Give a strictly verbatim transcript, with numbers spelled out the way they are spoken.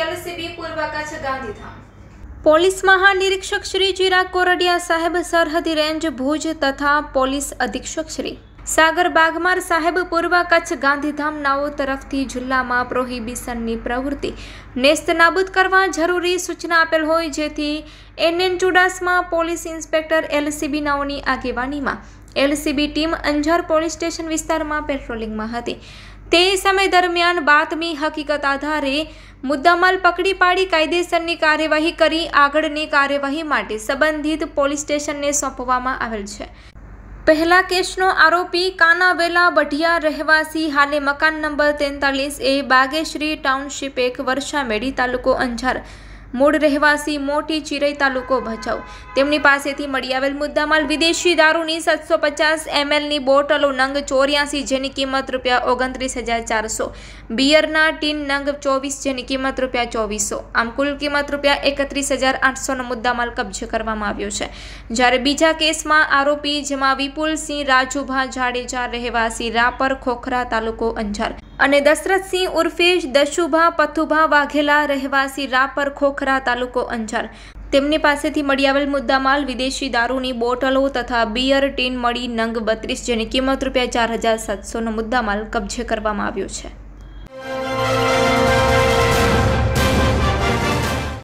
LCB પૂર્વ Kutch Gandhidham. Police મહાનિરીક્ષક શ્રી ચિરાગ કોરડિયા સાહેબ, સરહદી રેન્જ ભુજ તથા પોલીસ અધિક્ષક શ્રી સાગર બાગમાર સાહેબ, પૂર્વ કચ્છ ગાંધીધામ નાઓ તરફથી જિલ્લામાં પ્રોહિબિશનની પ્રવૃત્તિ નેસ્ત નાબૂદ કરવા જરૂરી સૂચના આપેલ હોય, જેથી N N Chudasama police inspector LCB નાઓની આગેવાનીમાં LCB team Anjar police station વિસ્તારમાં પેટ્રોલિંગમાં હતી। તે સમય દરમિયાન બાતમી હકીકત આધારે મુદ્દામાલ પકડી પાડી કાયદેસરની કાર્યવાહી કરી આગળની કાર્યવાહી માટે સંબંધિત પોલીસ સ્ટેશનને સોંપવામાં આવેલ છે। પહેલા કેસનો આરોપી કાનાવેલા બઢિયા, રહેવાસી, હાલે મકાન નંબર તેતાલીસ એ બાગેશ્રી ટાઉનશીપ એક, વર્ષામેડી, તાલુકો અંજાર, મૂળ રહેવાસી મોટી ચિરઈ, તાલુકો ભચાઉ, તેમની પાસેથી મળી આવેલ મુદ્દામાલ વિદેશી દારૂની સાતસો પચાસ એમએલની બોટલો નંગ ચોર્યાસી, જેની કિંમત રૂપિયા ઓગણત્રીસ હજાર ચારસો, બિયરના ટીન નંગ ચોવીસ, જેની કિંમત રૂપિયા ચોવીસો, આમ કુલ કિંમત રૂપિયા એકત્રીસ હજાર આઠસોનો મુદ્દામાલ કબજે કરવામાં આવ્યો છે। જ્યારે બીજા કેસમાં આરોપી, જેમાં વિપુલસિંહ રાજુભા જાડેજા, રહેવાસી રાપર, ખોખરા, તાલુકો અંજાર, અને દશરથસિંહ ઉર્ફે દશુભા પથુભા વાઘેલા, રહેવાસી રાપર, ખોખરા, તાલુકો અંજાર, તેમની પાસેથી મળી આવેલ મુદ્દામાલ વિદેશી દારૂની બોટલો તથા બિયર ટીન મળી નંગ બત્રીસ, જેની કિંમત રૂપિયા ચાર હજાર સાતસોનો મુદ્દામાલ કબજે કરવામાં આવ્યો છે।